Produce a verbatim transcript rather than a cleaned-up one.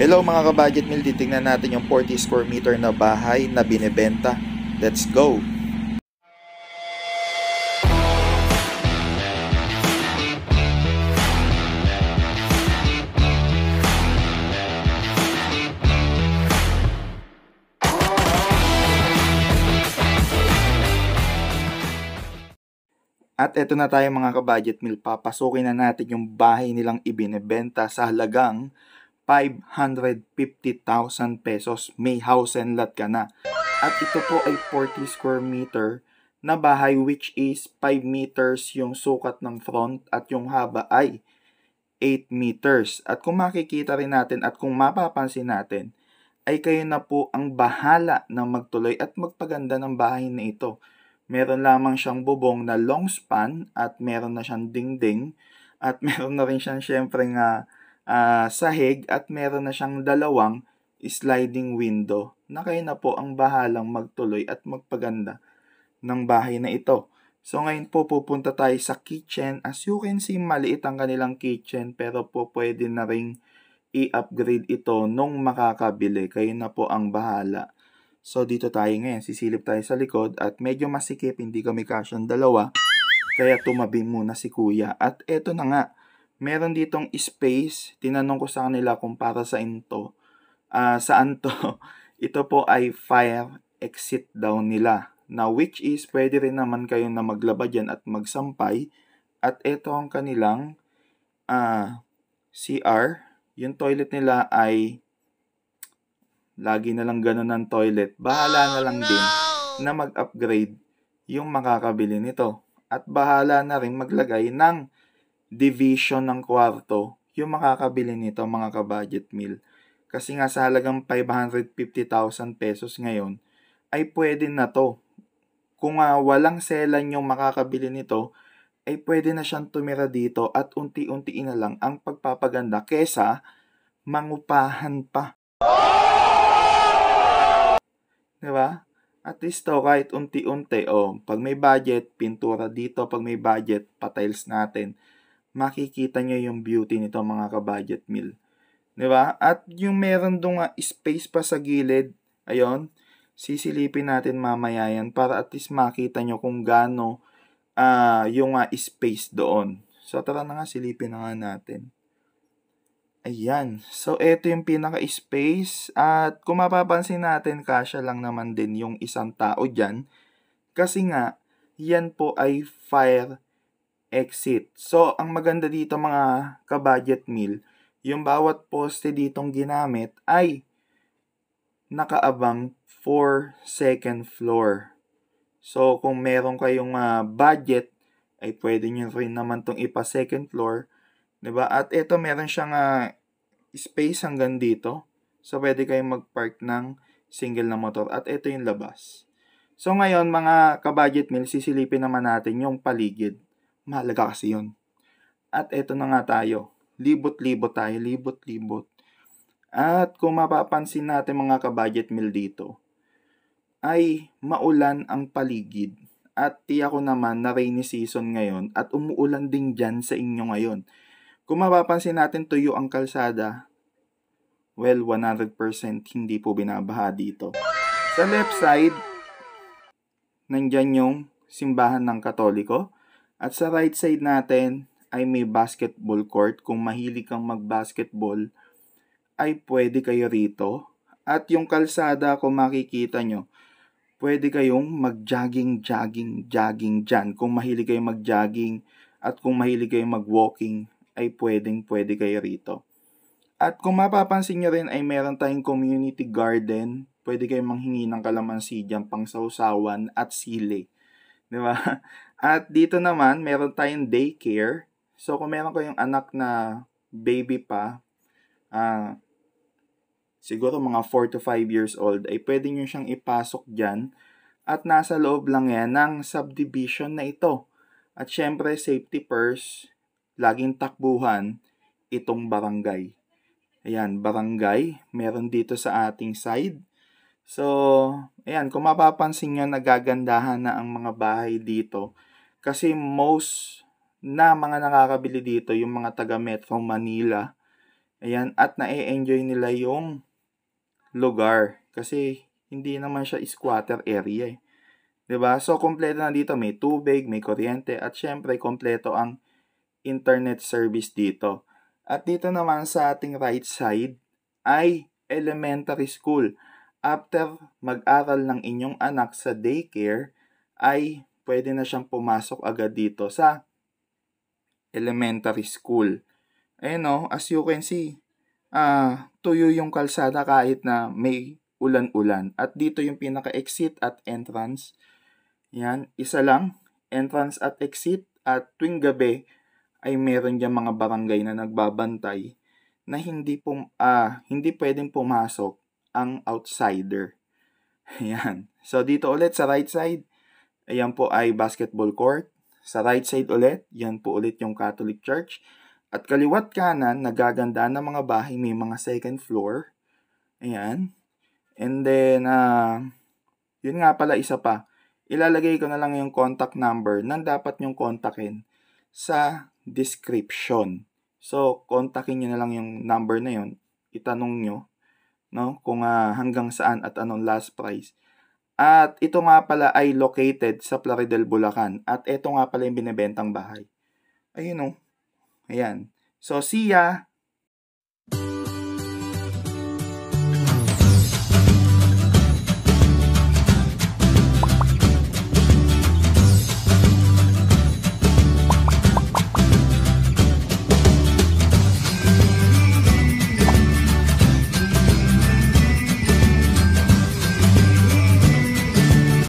Hello mga ka-budget meal, titingnan natin yung forty square meter na bahay na binebenta. Let's go! At eto na tayo mga ka-budget meal, papasukin na natin yung bahay nilang ibinebenta sa halagang five hundred fifty thousand pesos. May house and lot ka na. At ito po ay forty square meter na bahay, which is five meters yung sukat ng front at yung haba ay eight meters. At kung makikita rin natin at kung mapapansin natin, ay kayo na po ang bahala na magtuloy at magpaganda ng bahay na ito. Meron lamang siyang bubong na long span at meron na siyang dingding at meron na rin siyang syempre nga uh, sahig at meron na siyang dalawang sliding window na kayo na po ang bahalang magtuloy at magpaganda ng bahay na ito. So ngayon po pupunta tayo sa kitchen. As you can see, maliit ang kanilang kitchen pero po pwede na ring i-upgrade ito nung makakabili. Kayo na po ang bahala. So dito tayo ngayon, sisilip tayo sa likod at medyo masikip, hindi kami kasyang dalawa. Kaya tumabi muna si kuya. At eto na nga, meron ditong space. Tinanong ko sa kanila kung para saan to. Uh, saan to? Ito po ay fire exit daw nila. Na which is pwede rin naman kayo na maglaba dyan at magsampay. At eto ang kanilang uh, C R. Yung toilet nila ay lagi na lang ganun ng toilet. Bahala na lang din na mag-upgrade yung makakabili nito. At bahala na rin maglagay ng division ng kwarto yung makakabili nito mga ka-budget meal. Kasi nga sa halagang five hundred fifty thousand pesos ngayon, ay pwede na to. Kung uh, walang selan yung makakabili nito, ay pwede na siyang tumira dito at unti-unti na lang ang pagpapaganda kesa mangupahan pa. Diba? At least to, kahit unti-unti, oh, pag may budget, pintura dito, pag may budget, patiles natin. Makikita nyo yung beauty nito mga ka-budget meal. Diba? At yung meron doon nga space pa sa gilid, ayun, sisilipin natin mamaya yan para at least makita nyo kung gaano uh, yung uh, space doon. So tara na nga, silipin na nga natin. Ayan. So, ito yung pinaka-space. At kung mapapansin natin, kasya lang naman din yung isang tao dyan. Kasi nga, yan po ay fire exit. So, ang maganda dito mga ka-budget meal, yung bawat poste ditong ginamit ay nakaabang for second floor. So, kung meron kayong uh, budget, ay pwede nyo rin naman itong ipa second floor. Diba? At ito meron siyang uh, space hanggang dito. So, pwede kayong mag-park ng single na motor. At ito yung labas. So, ngayon mga ka-budget meal, sisilipin naman natin yung paligid. Mahalaga kasi yun. At ito na nga tayo. Libot-libot tayo. Libot-libot. At kung mapapansin natin mga ka-budget meal dito, ay maulan ang paligid. At tiyak ko naman na rainy season ngayon at umuulan din dyan sa inyo ngayon. Kung mapapansin natin tuyo ang kalsada, well, one hundred percent hindi po binabaha dito. Sa left side, nandyan yung simbahan ng Katoliko. At sa right side natin ay may basketball court. Kung mahilig kang mag-basketball, ay pwede kayo rito. At yung kalsada, kung makikita nyo, pwede kayong mag-jogging, jogging, jogging dyan. Kung mahilig kayong mag-jogging at kung mahilig kayong mag-walking, ay pwedeng pwede kayo rito. At kung mapapansin nyo rin ay meron tayong community garden. Pwede kayong manghingi ng kalamansi dyan, pang sausawan at sili. Diba? At dito naman, meron tayong daycare. So kung meron kayong anak na baby pa, uh, siguro mga four to five years old, ay pwede nyo siyang ipasok dyan. At nasa loob lang yan ng subdivision na ito. At syempre, safety first, laging takbuhan itong barangay. Ayan, barangay. Meron dito sa ating side. So, ayan, kung mapapansin nyo, nagagandahan na ang mga bahay dito. Kasi most na mga nakakabili dito, yung mga taga Metro Manila, Ayan, at na-enjoy nila yung lugar kasi hindi naman siya squatter area eh. 'Di ba? So kompleto na dito, may tubig, may kuryente at syempre kompleto ang internet service dito. At dito naman sa ating right side ay elementary school. After mag-aral ng inyong anak sa daycare ay pwede na siyang pumasok agad dito sa elementary school. Ayun o, as you can see, ah, tuyo yung kalsada kahit na may ulan-ulan. At dito yung pinaka-exit at entrance. Yan, isa lang, entrance at exit. At tuwing gabi ay meron dyan mga barangay na nagbabantay na hindi, pum ah, hindi pwedeng pumasok ang outsider. Yan. So dito ulit sa right side, ayan po ay basketball court. Sa right side ulit, yan po ulit yung Catholic Church. At kaliwat kanan, nagaganda ng mga bahay, may mga second floor. Ayan. And then, uh, yun nga pala isa pa. Ilalagay ko na lang yung contact number na dapat nyong kontakin sa description. So, kontakin nyo na lang yung number na yun. Itanong nyo, no, kung uh, hanggang saan at anong last price. At ito nga pala ay located sa Plaridel, Bulacan. At ito nga pala yung binibentang bahay. Ayun o. Ayan. So, see ya!